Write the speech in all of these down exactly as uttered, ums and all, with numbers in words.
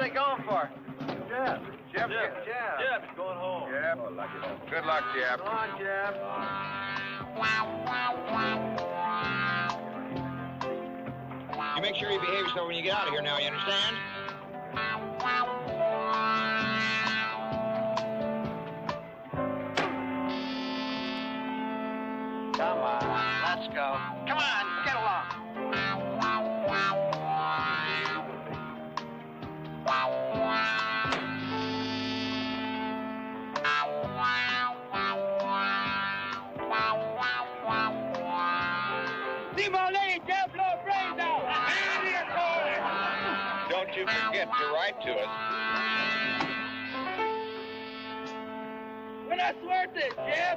he going for? Jeb. Jeb. Jeb. Jeb. Jeb's going home. Jeb. Oh, lucky home. Good luck, Jeb. Come on, Jeb. You make sure you behave yourself when you get out of here now, you understand? Come on, let's go. Come on, get along. Don't you forget to write to us. Buena suerte, Jeb.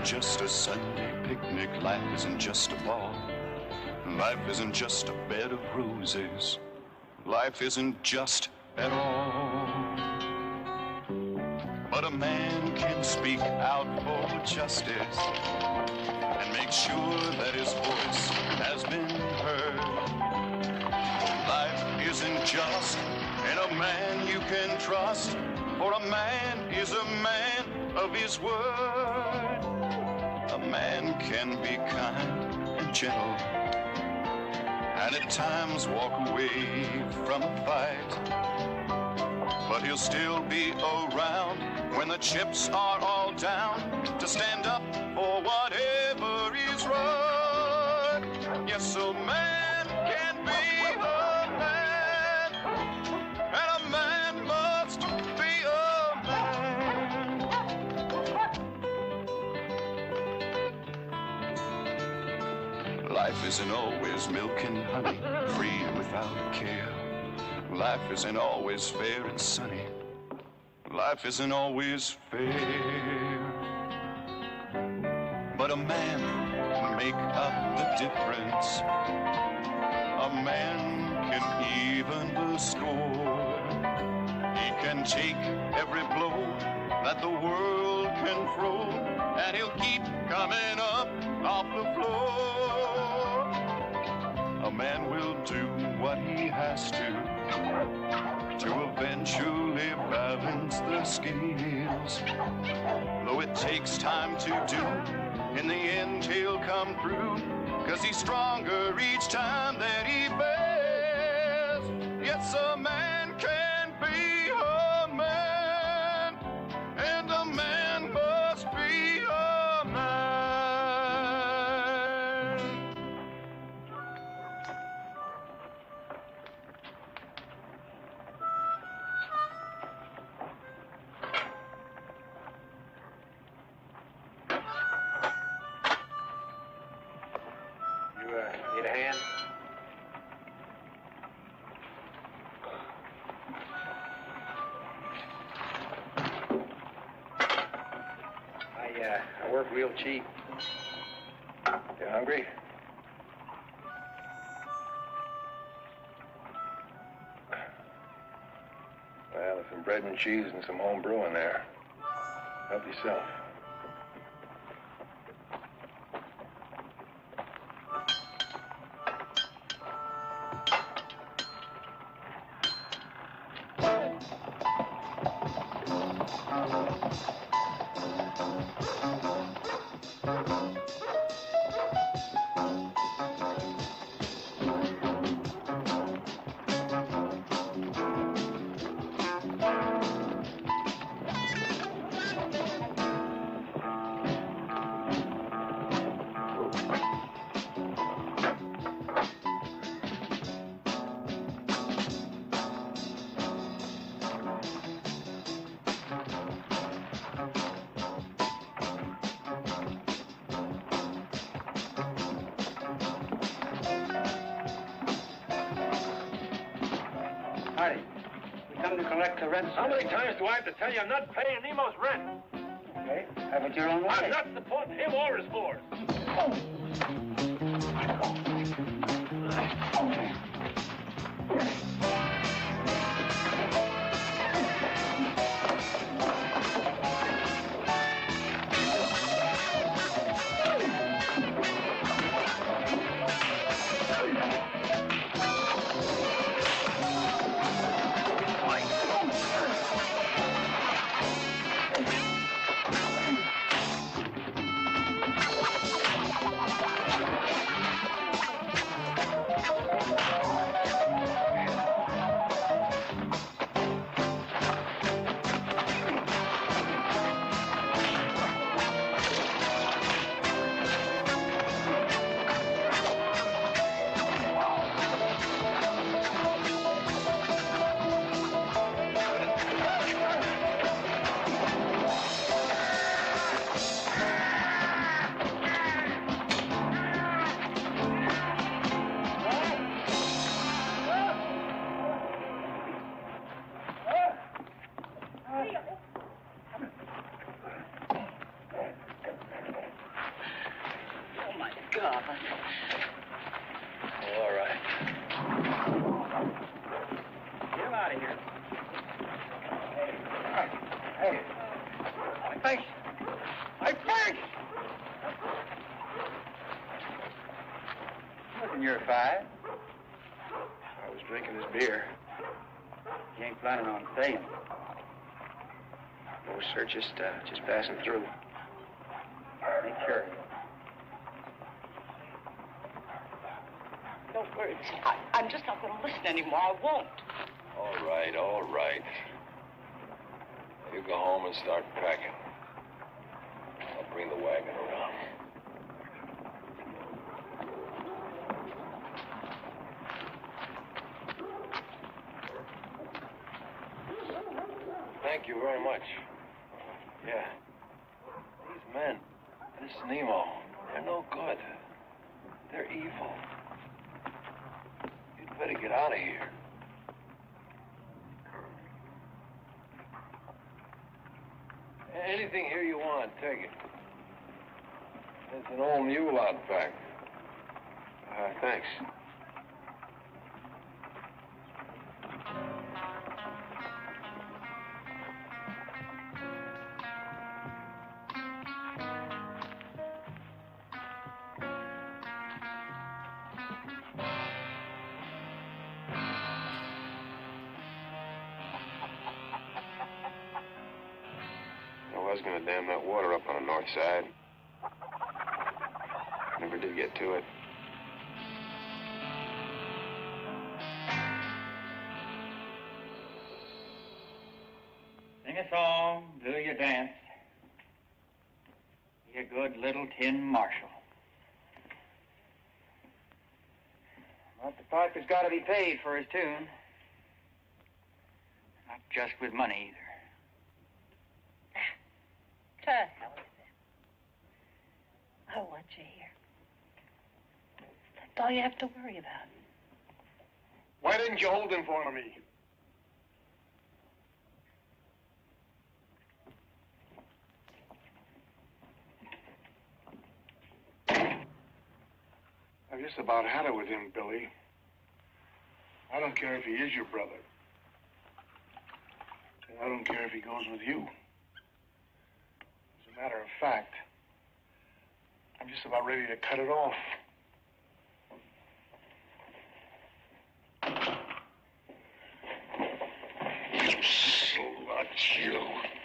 just a Sunday picnic. Life isn't just a ball. Life isn't just a bed of roses. Life isn't just at all. But a man can speak out for justice and make sure that his voice has been heard. Life isn't just in a man you can trust, for a man is a man of his word. A man can be kind and gentle, and at times walk away from a fight, but he'll still be around when the chips are all down to stand up for whatever is right. Yes, a man can be a man, and a man must be a man. Life isn't always milk and honey, free without care. Life isn't always fair and sunny. Life isn't always fair. But a man can make up the difference. A man can even the score. He can take every blow that the world can throw, and he'll keep coming up off the floor. A man will do what he has to to eventually balance the scales. Though it takes time to do, in the end he'll come through, 'cause he's stronger each time that he fails. Yes, a man can be a man, and a man must be a man. You uh, need a hand? I, uh, I work real cheap. You hungry? Well, there's some bread and cheese and some home brew in there. Help yourself. Marty, we come to collect the rent. How many times do I have to tell you I'm not paying Nemo's rent? Okay, have it your own way. I'm not supporting him or his force. on. All right. Get him out of here. Hey, hey. My face. My face! Looking your five. I was drinking his beer. You ain't planning on staying? No, sir, just, uh, just passing through. Make sure. No words. I, I'm just not going to listen anymore. I won't. All right, all right. You go home and start packing. I'll bring the wagon around. Thank you very much. Yeah. These men, this Nemo, they're no good. They're evil. You'd better get out of here. Anything here you want, take it. It's an old mule out back. Uh, thanks. I was gonna dam that water up on the north side. Never did get to it. Sing a song, do your dance. Be a good little tin marshal. But the piper's got to be paid for his tune. Not just with money, either. To hell with it. I want you here. That's all you have to worry about. Why didn't you hold him for me? I've just about had it with him, Billy. I don't care if he is your brother. And I don't care if he goes with you. As a matter of fact, I'm just about ready to cut it off. You slut, you.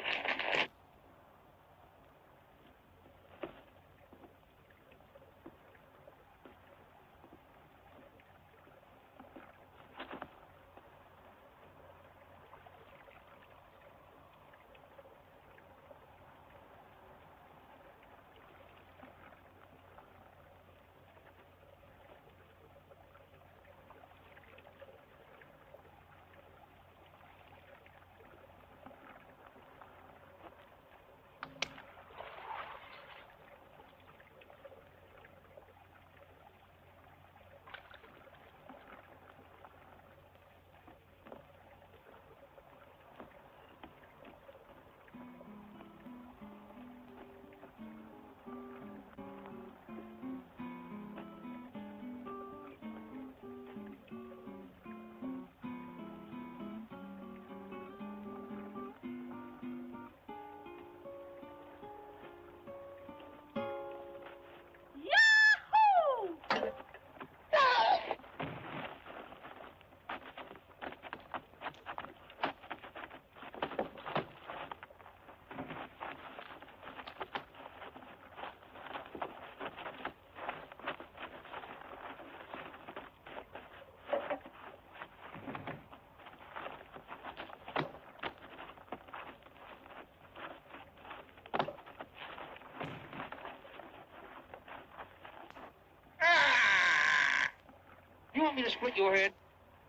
You want me to split your head?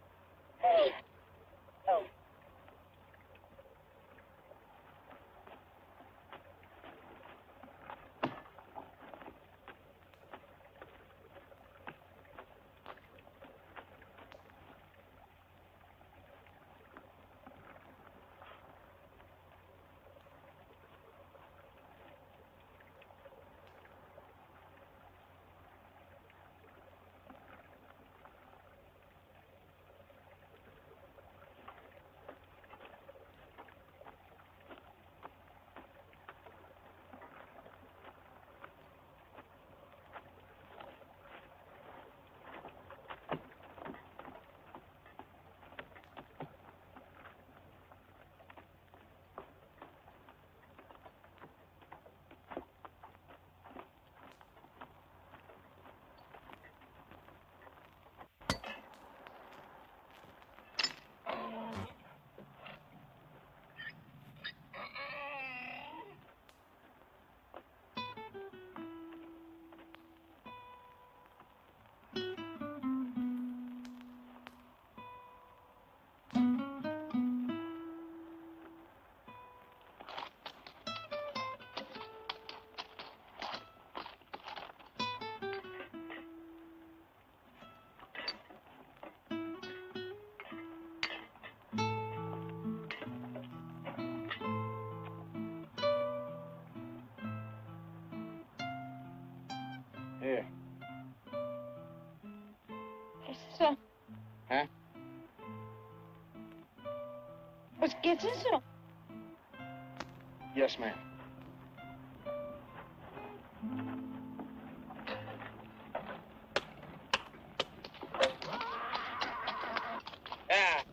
Oh. Here. Was ist so? Hä? Was geht's denn so? Yes, ma'am. Yeah.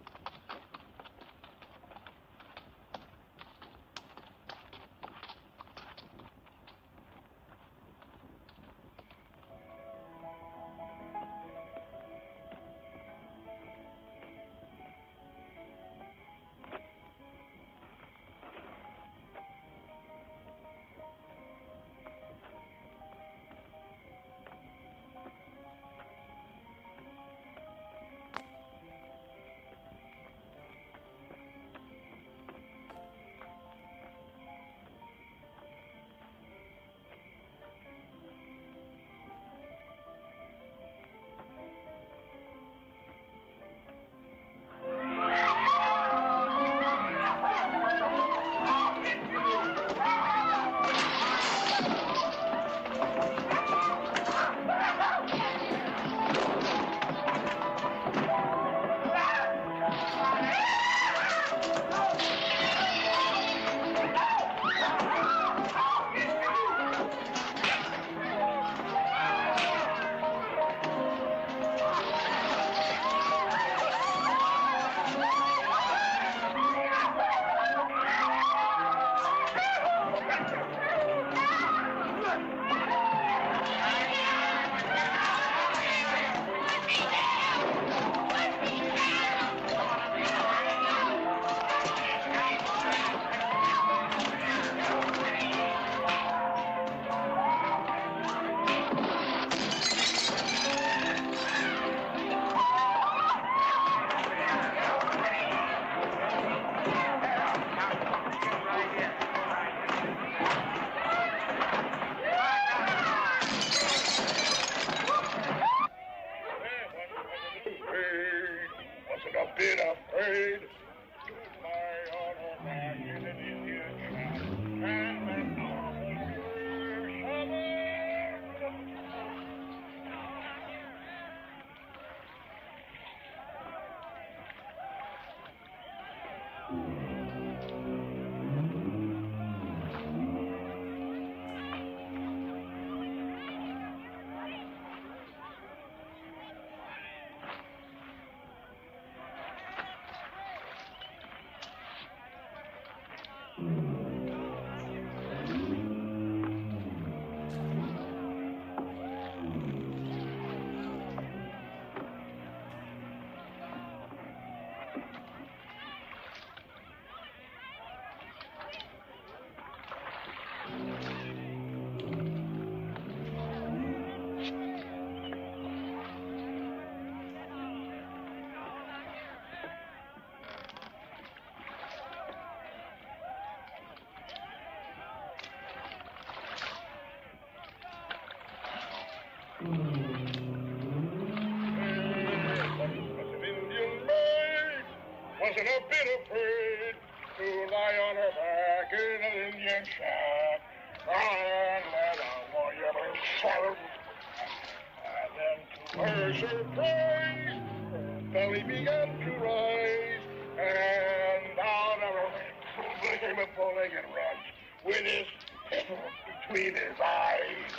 Wasn't a bit afraid to lie on her back in an Indian shack and let a warrior swallow. And then to her surprise, her belly began to rise, and out of her mouth came a four-legged runt with his pistol between his eyes.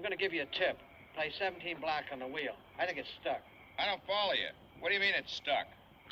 going to give you a tip. Play seventeen black on the wheel. I think it's stuck. I don't follow you. What do you mean it's stuck?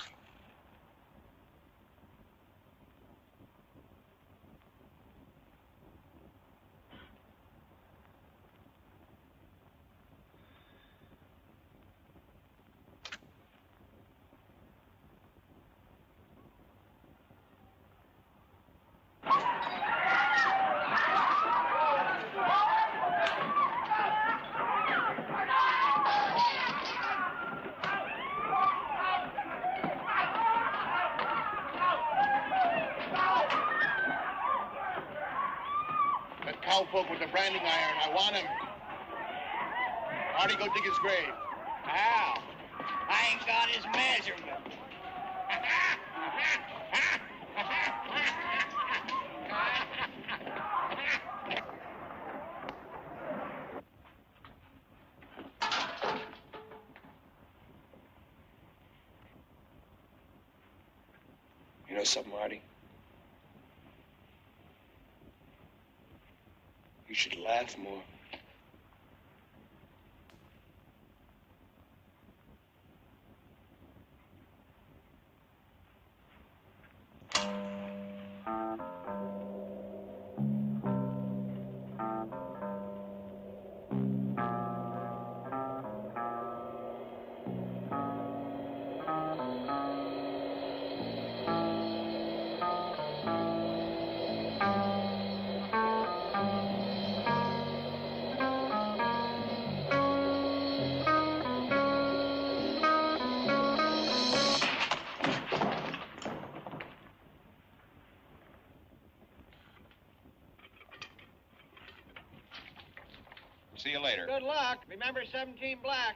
Cowpoke with the branding iron. I want him. Artie, go dig his grave. How? I ain't got his measurement. You know something, Artie? You should laugh more. See you later. Good luck. Remember seventeen black.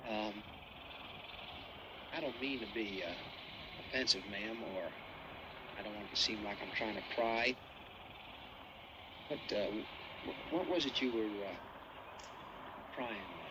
Um, I don't mean to be uh, offensive, ma'am, or I don't want it to seem like I'm trying to pry. But uh, wh- what was it you were uh, crying about?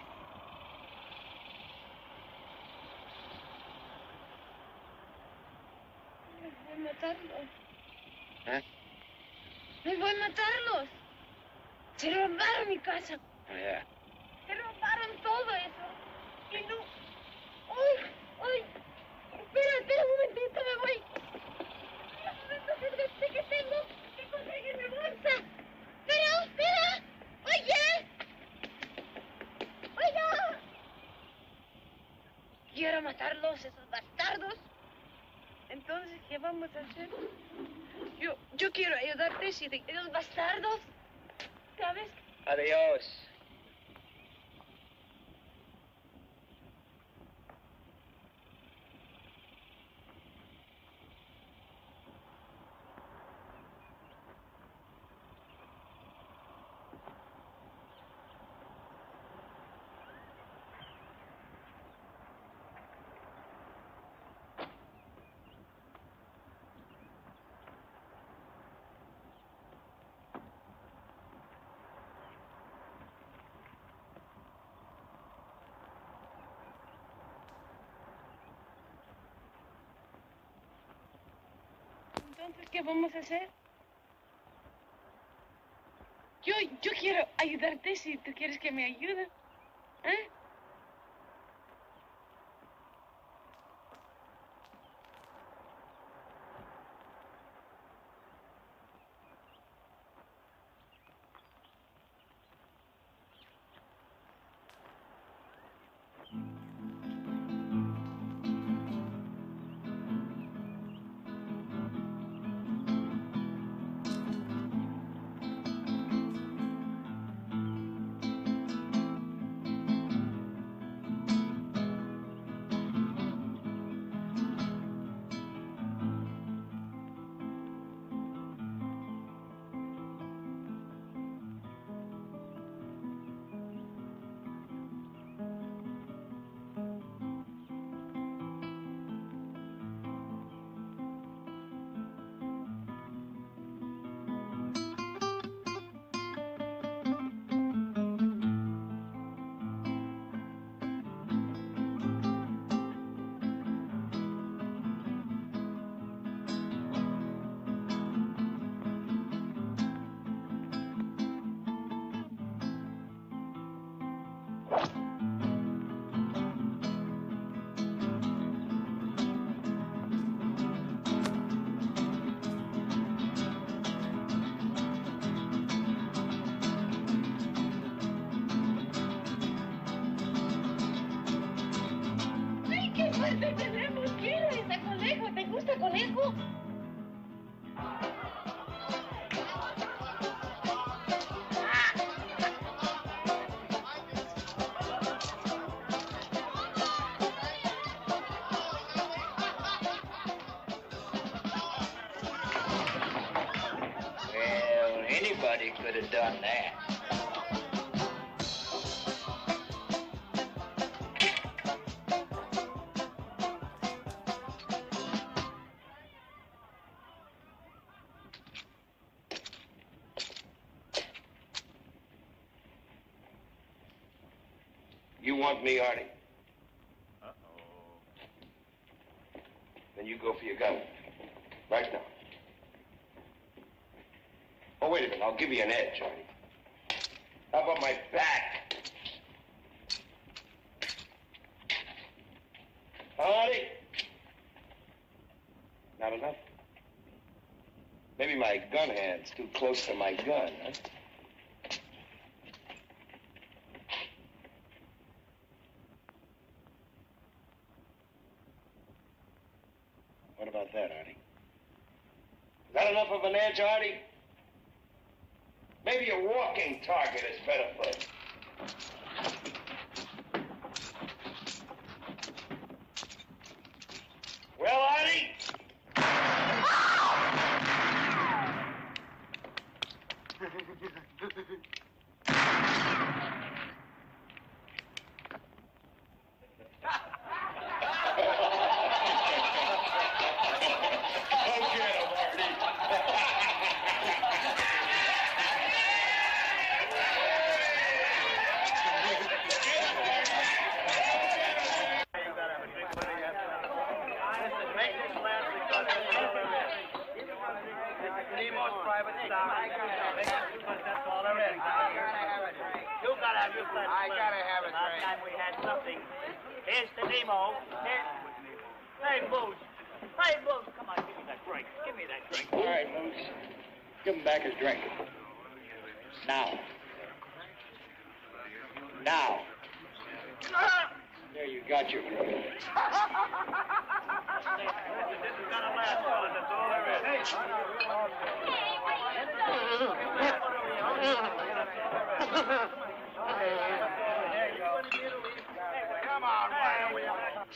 Me voy a matarlos. ¿Eh? Me voy a matarlos. Se robaron mi casa. Oh, yeah. Se robaron todo eso. Y no... ¡Ay! ¡Ay! Espera, espera un momentito, me voy. Entonces, que tengo que conseguir mi bolsa. Espera, espera. Oye. Oiga. Quiero matarlos, esos bastardos. Entonces, ¿qué vamos a hacer? Yo, yo quiero ayudarte si de esos bastardos, ¿sabes? Adiós. Entonces, ¿qué vamos a hacer? Yo, yo quiero ayudarte si tú quieres que me ayude. ¿Eh? ¡Suerte tenemos! ¡Quiero ese conejo! ¿Te gusta conejo? Well, anybody could have done that. You want me, Artie? Uh-oh. Then you go for your gun. Right now. Oh, wait a minute. I'll give you an edge, Artie. How about my back? Artie? Not enough? Maybe my gun hand's too close to my gun, huh? What about that, Artie? Is that enough of an edge, Artie? Maybe a walking target is better for it. Well, Artie? most private stuff. That's all there is. You gotta have your blood. I gotta have it. Last time we had something. Here's the Nemo. Here. Hey, Moose. Hey, Moose. Come on, give me that drink. Give me that drink. All right, Moose. Give him back his drink. Now. Now. There, you got your drink. This is gonna last, fellas. That's all there is. Hey, Come on, why don't we...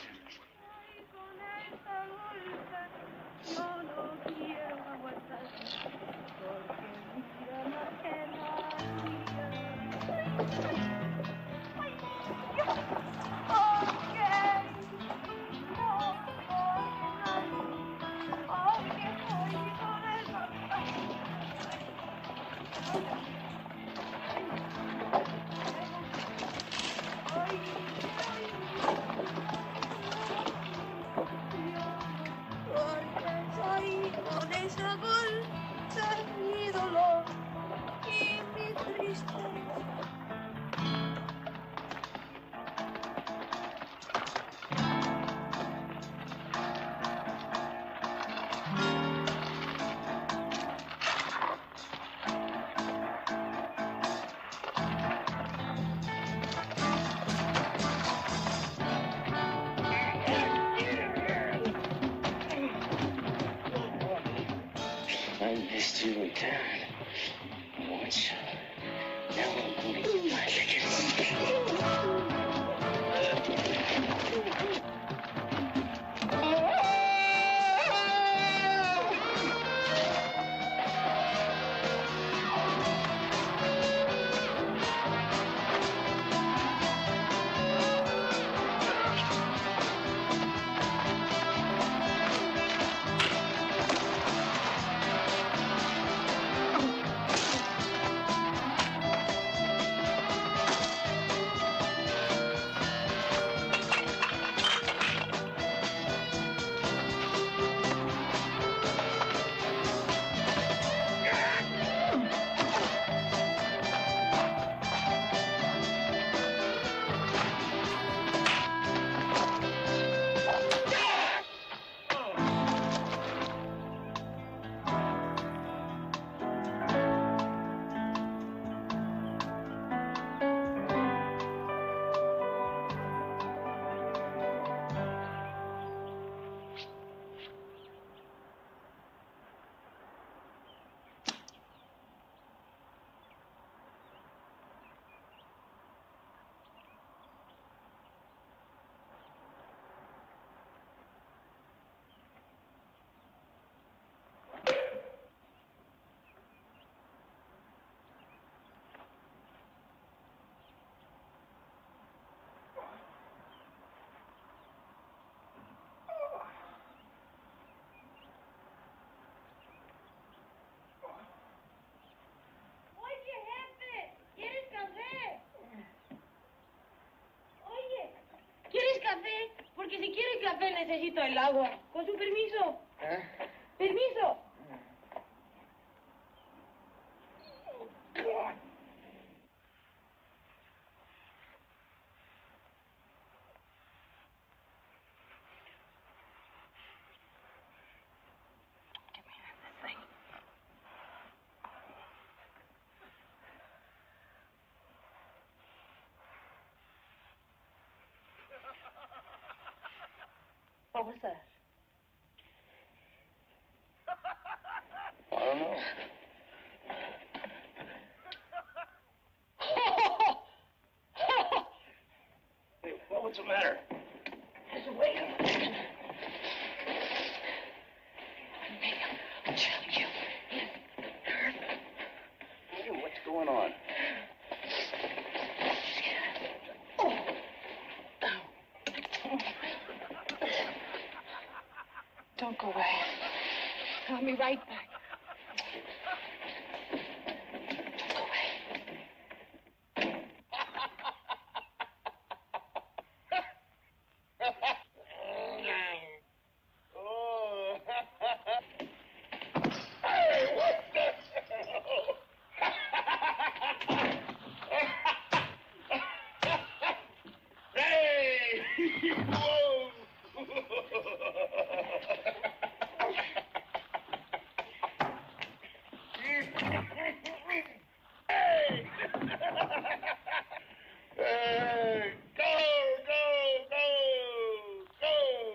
I missed you in town once. Now I'm going to get my ticket. Porque si quiere café necesito el agua. Con su permiso. ¿Eh? Permiso. What was that? I don't know. Hey, what was the matter? Just wait a second. I'll tell you. Hey, what's going on? Don't go away. I'll be right back. Don't go away. Oh. Hey, what the Hey! Hey! Go, go, go, go!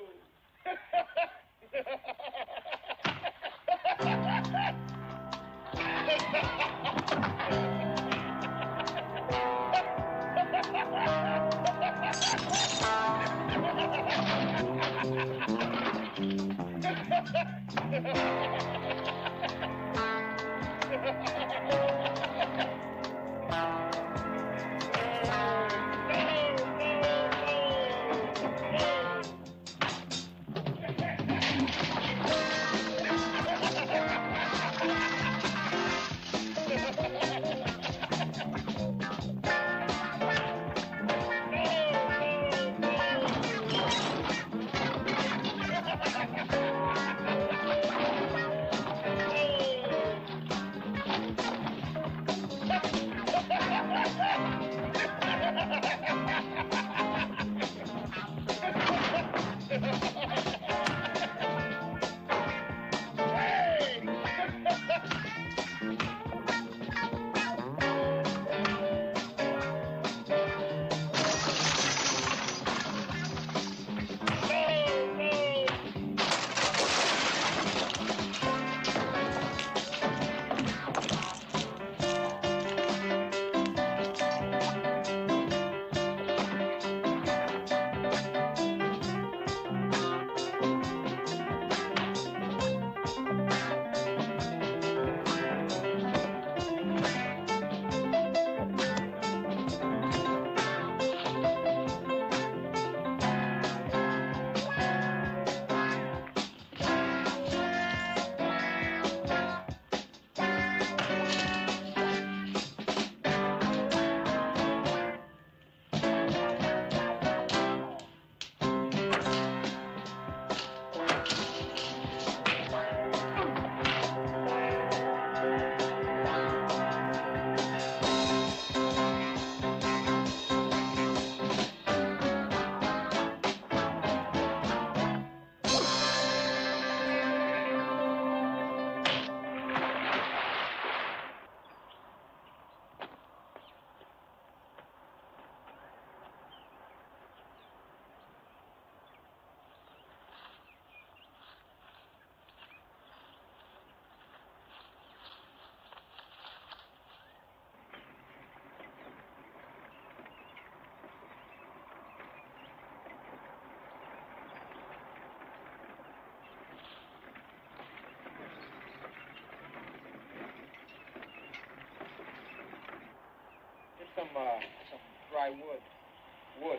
Some, uh, some dry wood. Wood.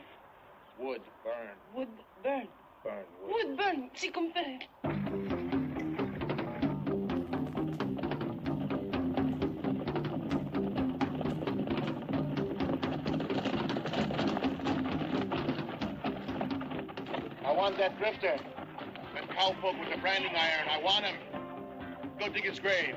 Wood, burn. Wood burn. Burn wood. Wood burn. Si compare. I want that drifter. That cowpoke with the branding iron. I want him. Go dig his grave.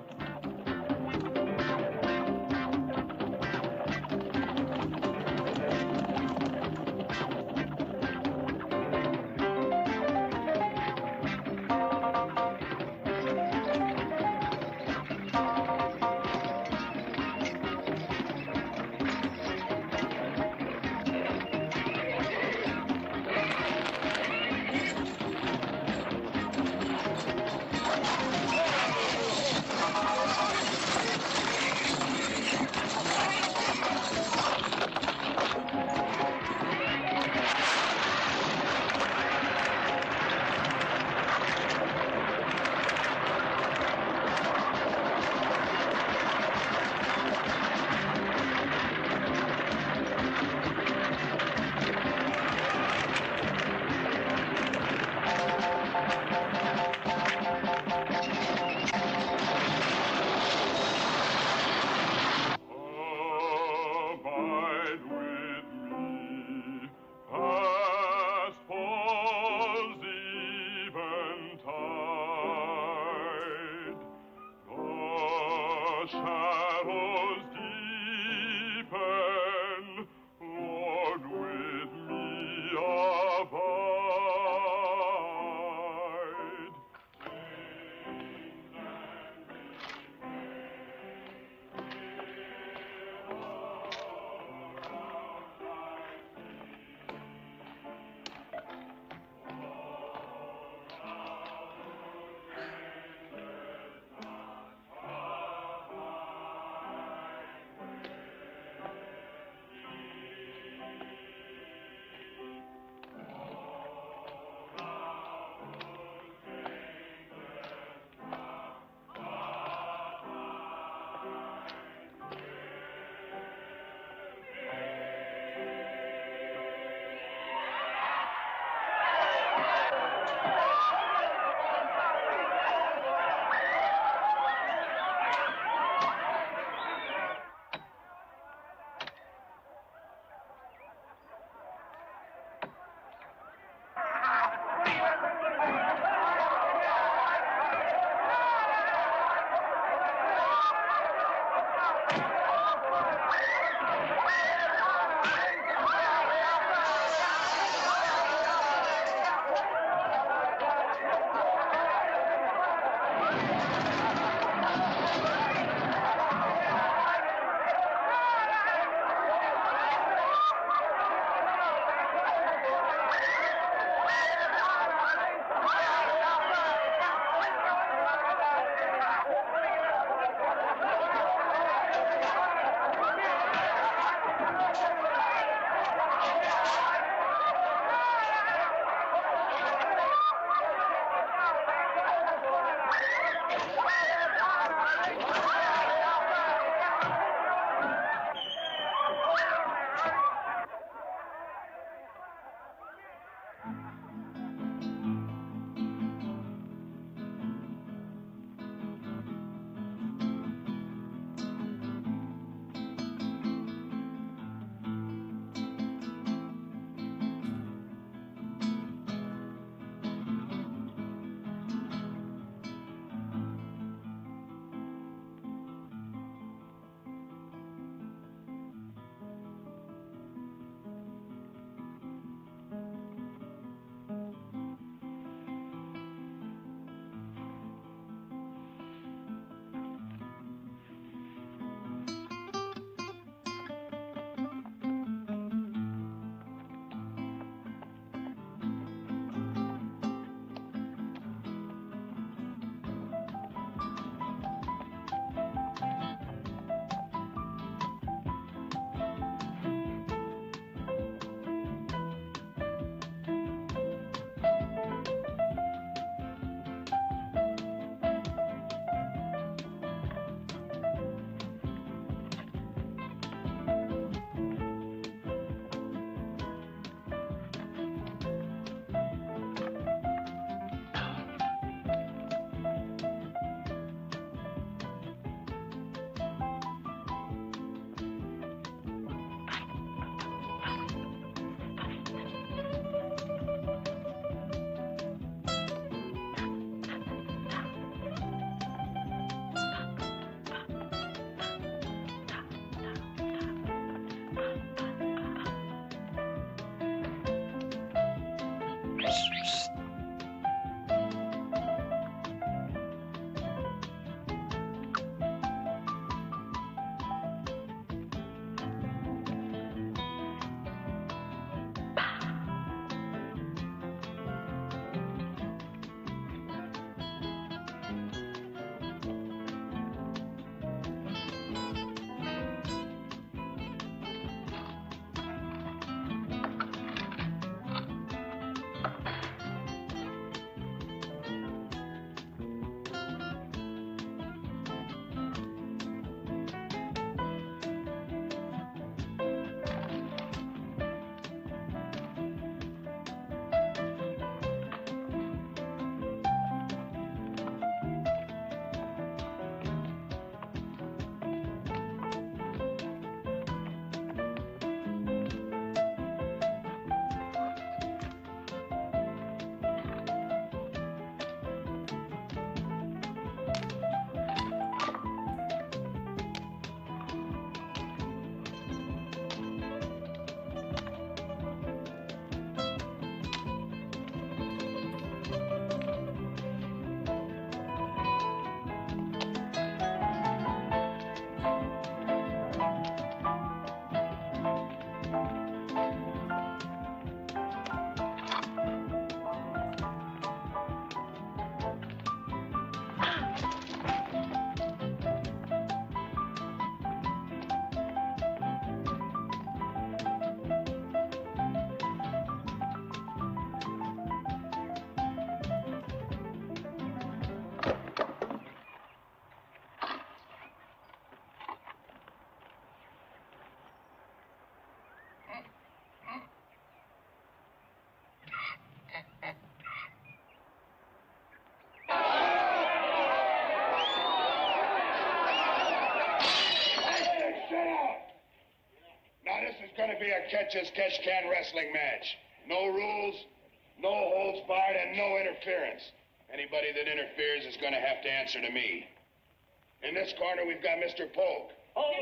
Catch-as-catch-can wrestling match. No rules, no holds barred, and no interference. Anybody that interferes is going to have to answer to me. In this corner, we've got Mister Polk. Oh. All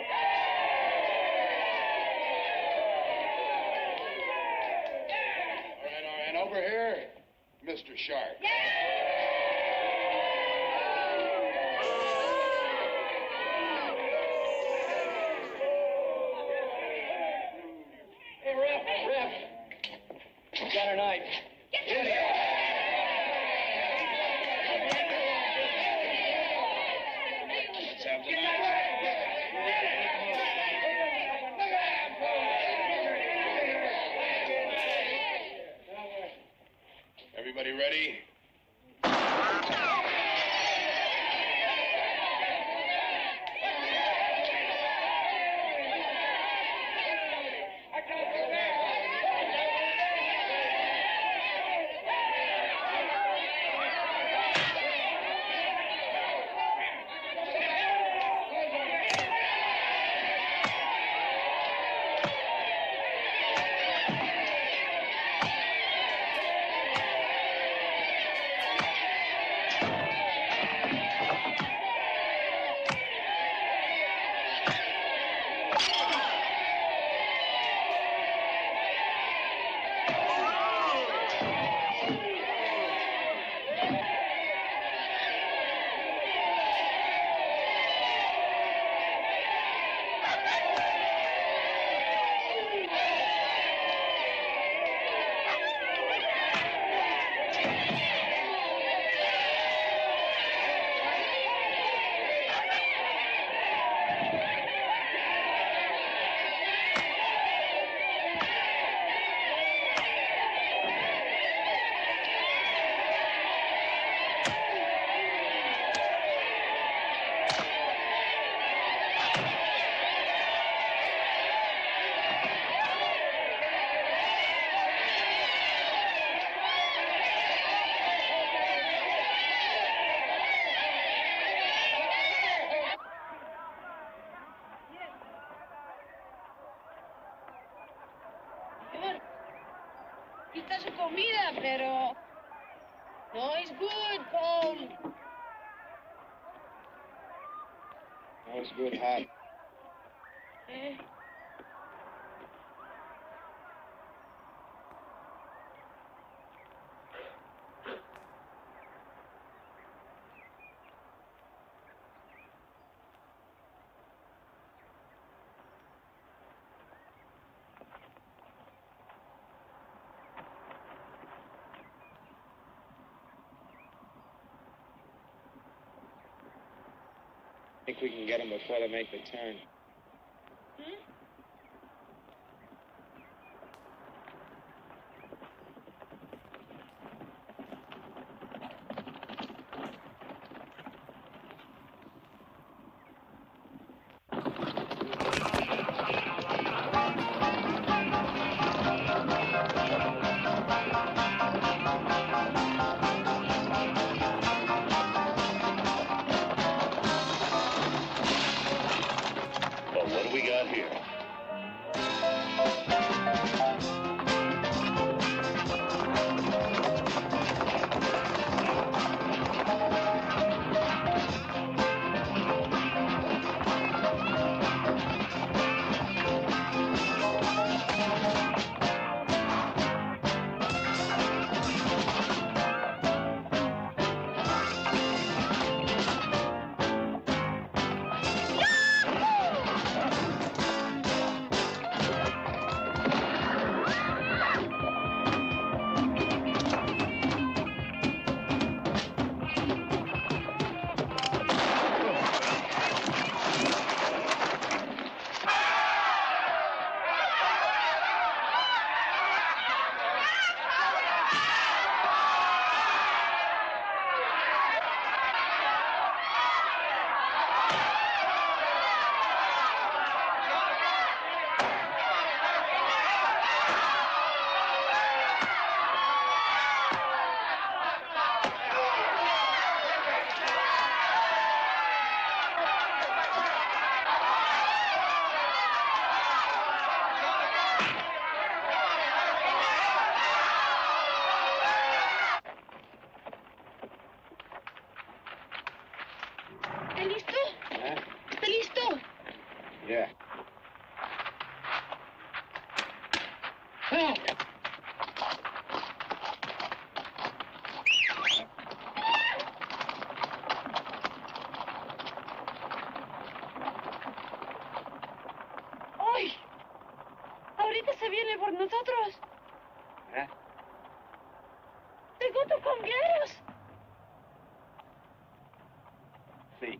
right, all right. And over here, Mister Sharp. Yeah. Got her knife. Get your Let's have the knife. Everybody ready? Quita su comida, pero... No, it's good, cold. No, it's good hot. Eh. I think we can get them before they make the turn. Hmm? What do we got here? Yeah. ¡Ay! Ahorita se viene por nosotros. ¿Eh? ¡Tengo tus congueros! Sí.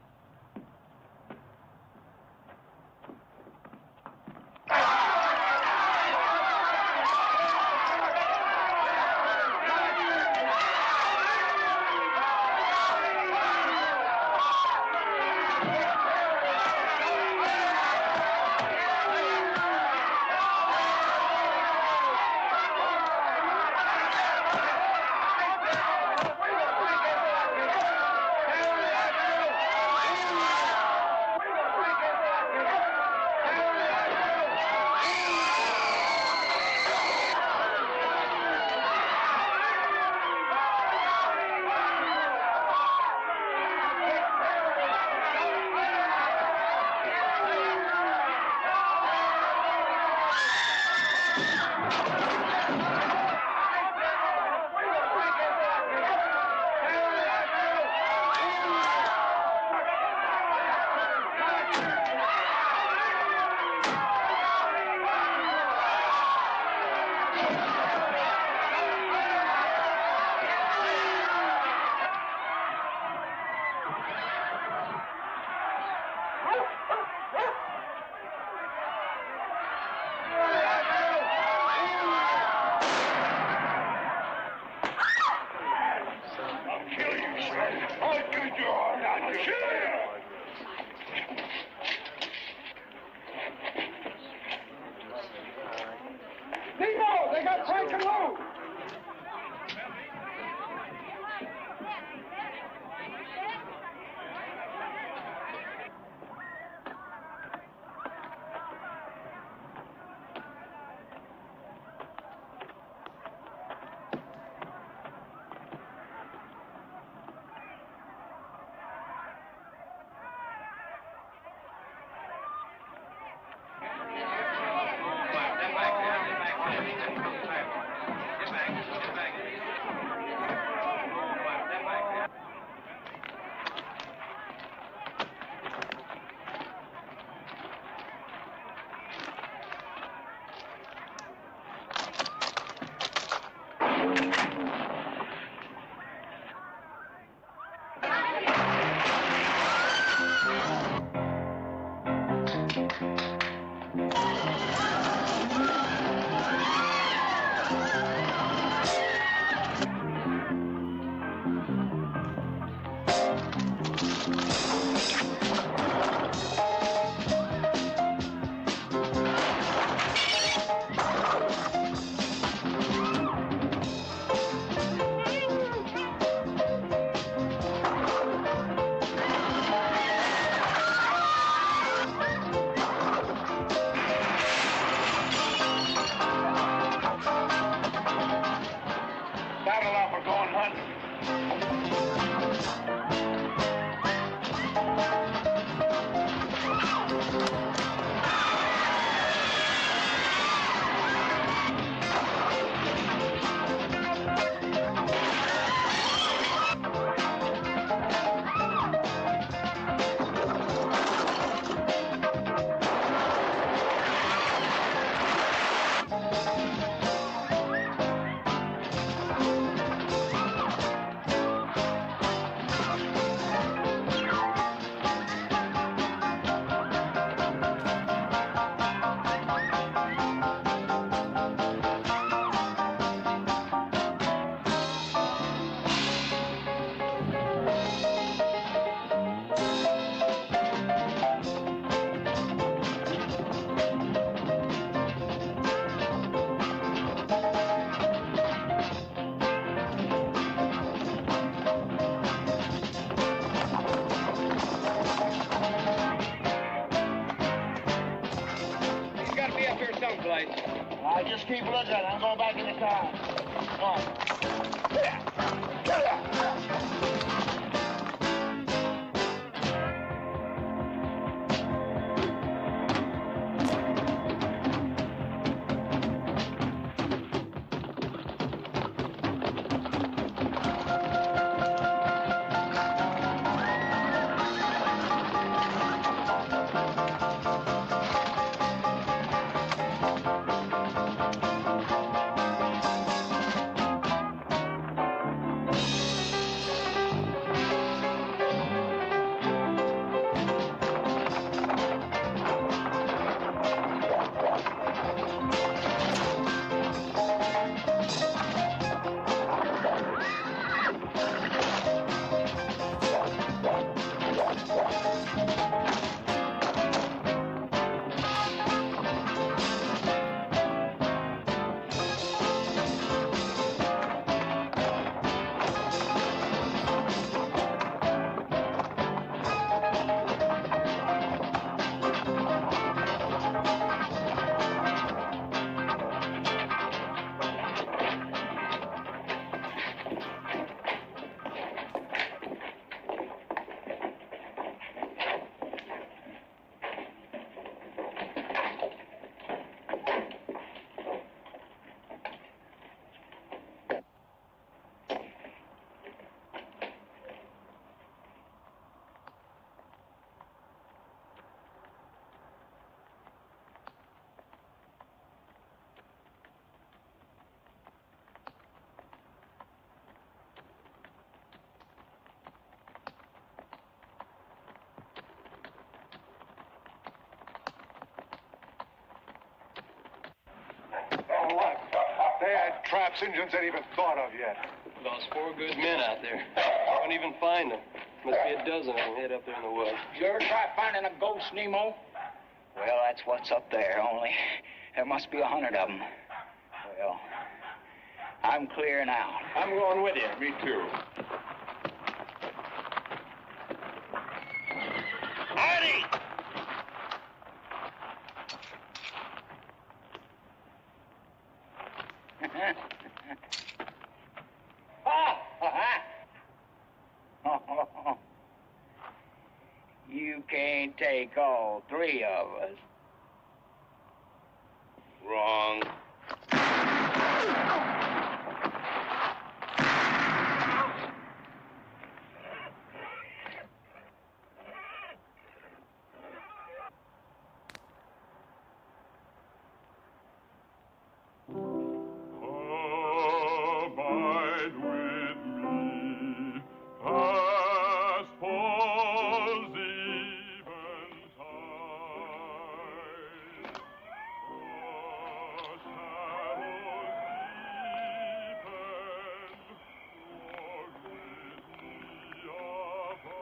Nemo, they got Frank and Lou. Saddle up, we're going hunting. He's got to be up here someplace. I just keep looking. I'm going back in the car. Come on. Get out. Get out. traps Indians ain't even thought of yet. Lost four good men out there. Can't even find them. Must be a dozen of them hid up there in the woods. You ever try finding a ghost, Nemo? Well, that's what's up there, only there must be a hundred of them. Well, I'm clearing out. I'm going with you. Me too. Artie! You can't take all three of us. Wrong. Abide with me, past Paul's eventide. The shadows deepen, walk with me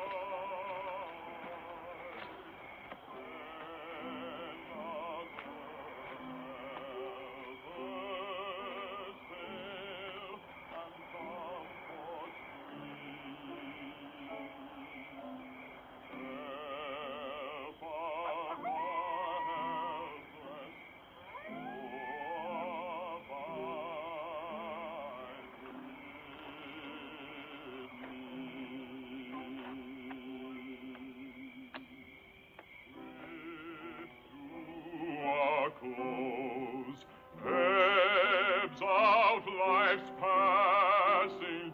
close, ebbs out life's passing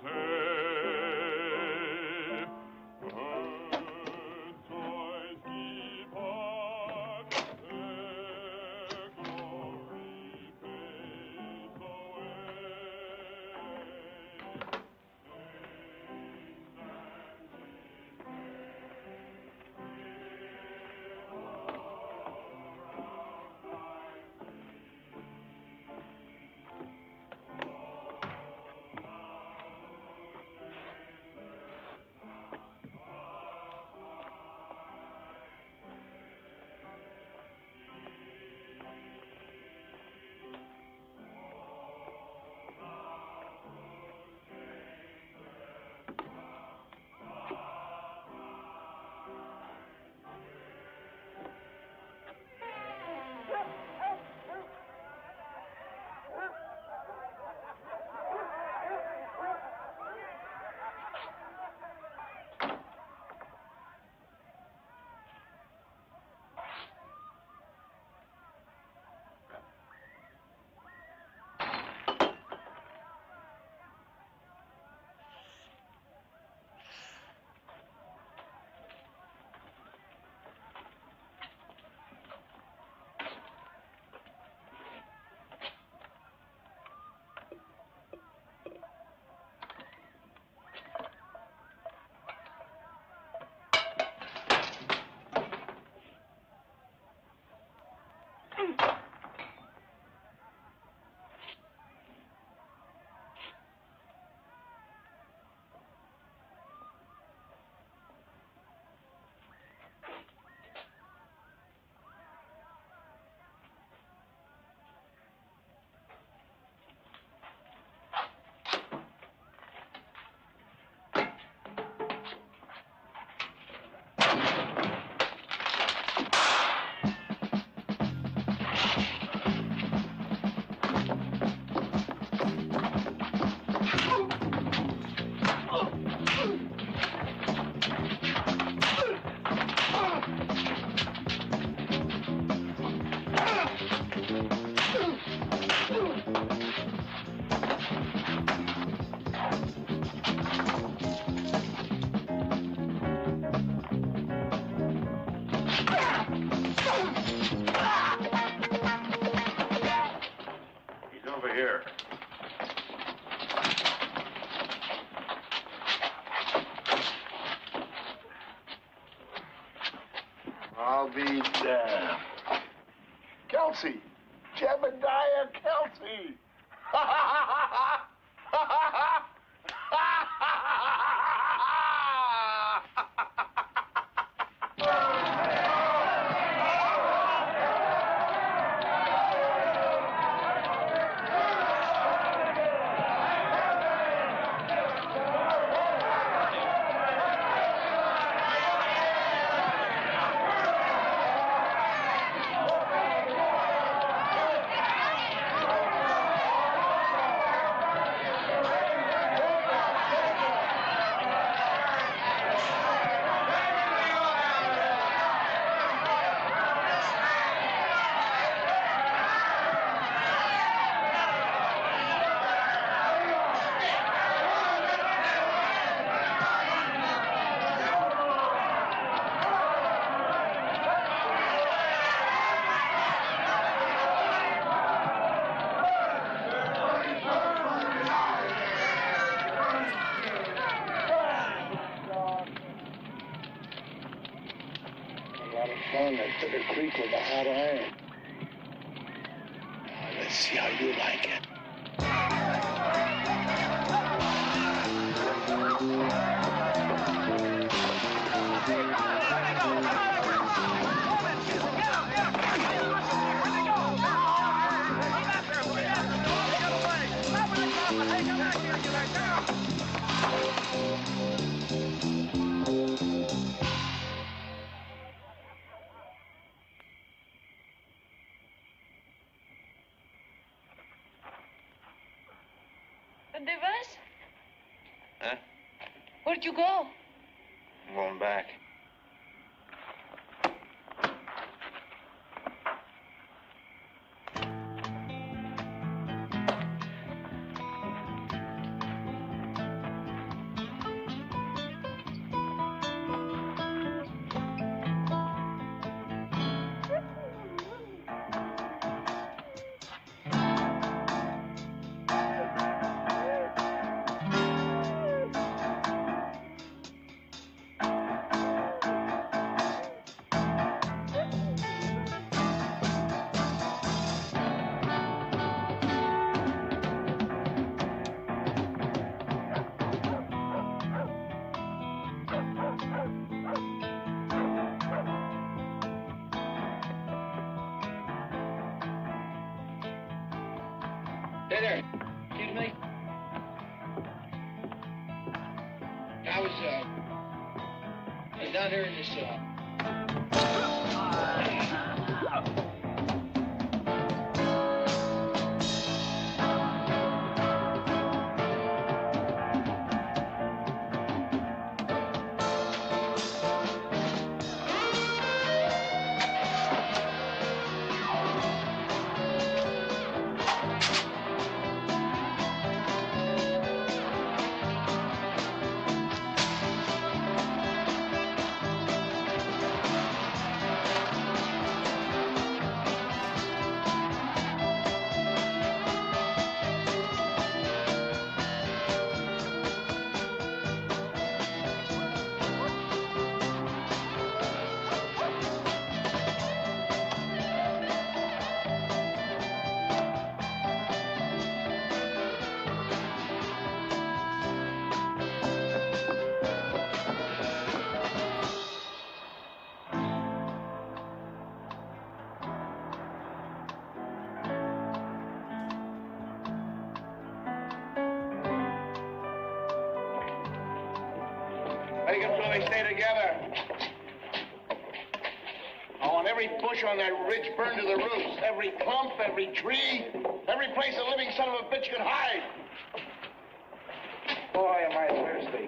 day, and joys depart, their glory fades away. Here. I'll be damned. Kelsey! Jebediah Kelsey! To the creek with a hot iron. Now, let's see how you like it. ¿Dónde vas? Huh? Where'd you go? I'm going back. Hey there. Excuse me? I was, uh, I was down here in this, uh... Make them so they stay together. I want every bush on that ridge burned to the roots. Every clump, every tree, every place a living son of a bitch could hide. Boy, am I thirsty.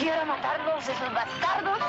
quiero matarlos, esos bastardos.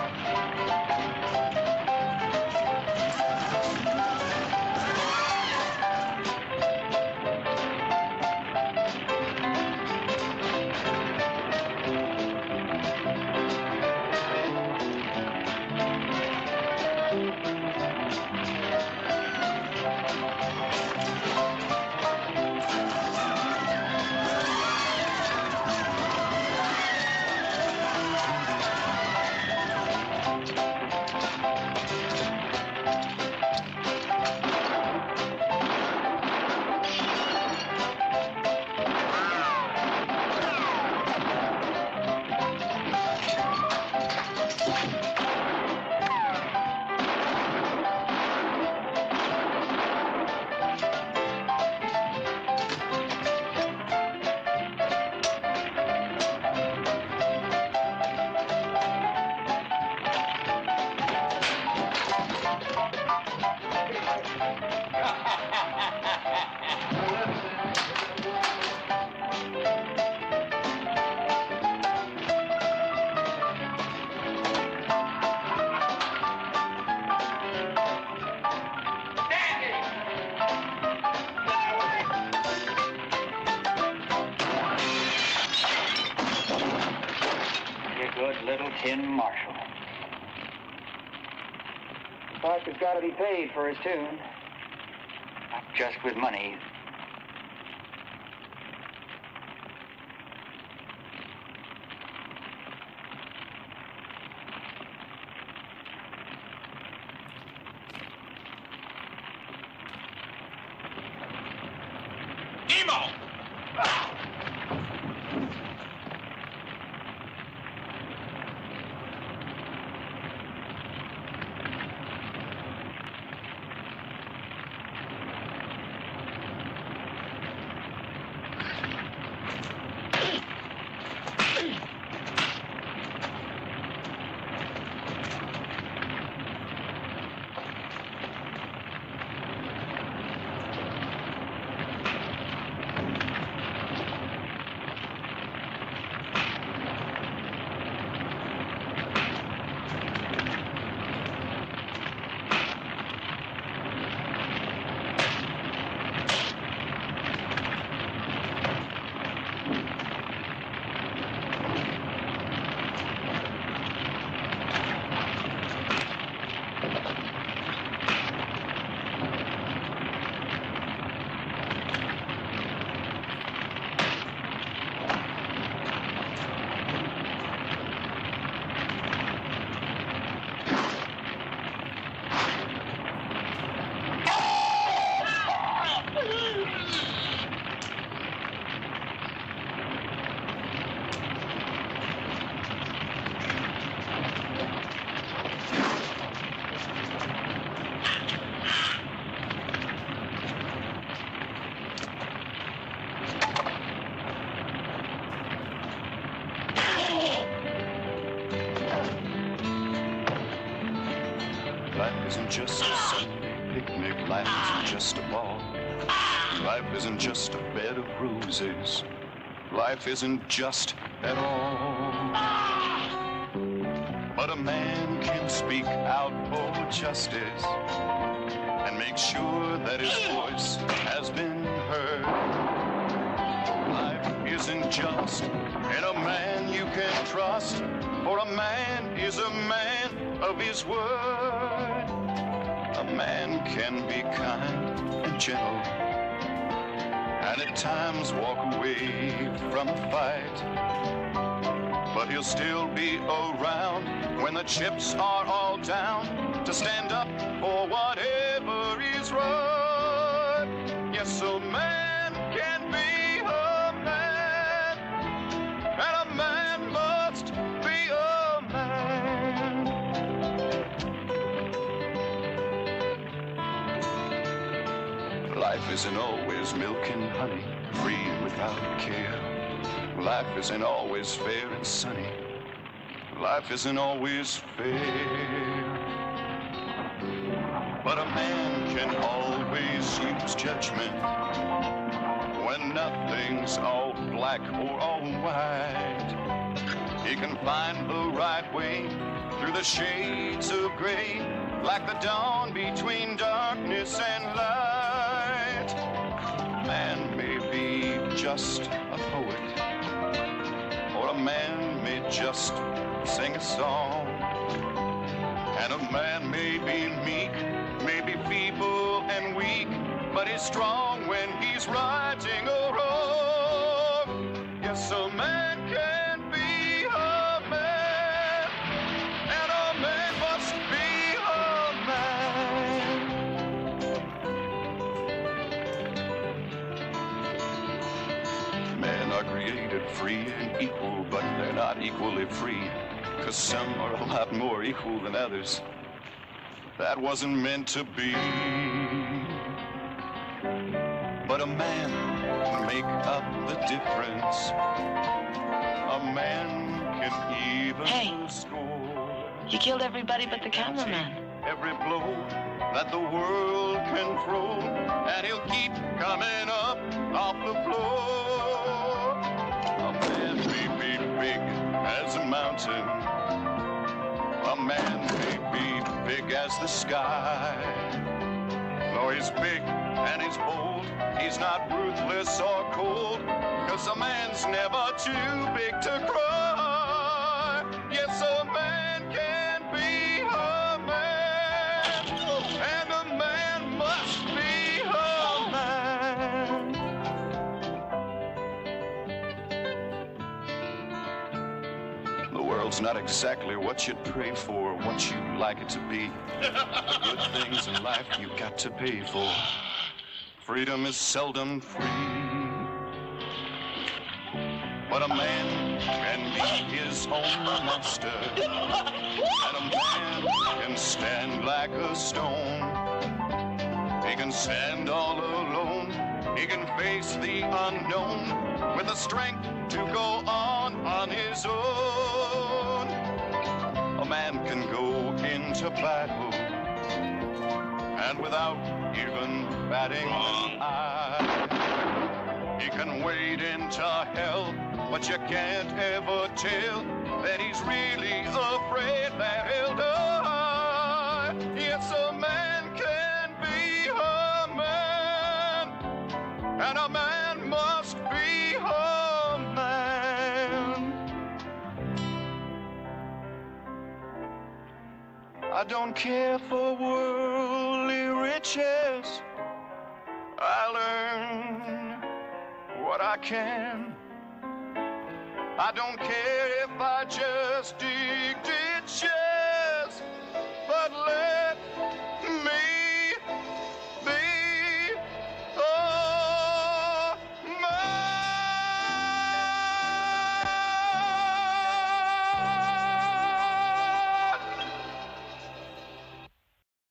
Marshal. Parker's got to be paid for his tune. Not just with money. Nemo! Isn't just a Sunday picnic, life isn't just a ball. Life isn't just a bed of roses. Life isn't just at all. But a man can speak out for justice and make sure that his voice has been heard. Life isn't just in a man you can trust, for a man is a man of his word. A man can be kind and gentle, and at times walk away from a fight. But he'll still be around when the chips are all down to stand up for whatever is right. Yes, a man can be a man, and a man must be a man. Life isn't always milk and honey, free and without care. Life isn't always fair and sunny. Life isn't always fair. But a man can always use judgment when nothing's all black or all white. He can find the right way through the shades of gray, like the dawn between darkness and light. Man may be just a poet, or a man may just sing a song. And a man may be meek, may be feeble and weak, but he's strong when he's righting a wrong. Yes, a man can be a man, and a man must be a man. Men are created free and equal, but they're not equally free, 'cause some are a lot more equal than others. That wasn't meant to be. But a man can make up the difference. A man can even Hey. score. You killed everybody but the cameraman. Every blow that the world can throw, and he'll keep coming up off the floor. A man may be big as a mountain. A man may be big as the sky. Though he's big and he's bold, he's not ruthless or cold, 'cause a man's never too big to cry. Yes, a man can be a man, and a man must be a man. The world's not exactly what you'd pray for, what you'd like it to be. The good things in life you've got to pay for. Freedom is seldom free. But a man can be his own master, and a man can stand like a stone. He can stand all alone. He can face the unknown with the strength to go on on his own. A man can go into battle, and without even batting an eye, he can wade into hell, but you can't ever tell that he's really afraid that he'll die. Yes, a man can be a man, and a man must be a man. I don't care for worldly riches. I learn what I can. I don't care if I just dig deep.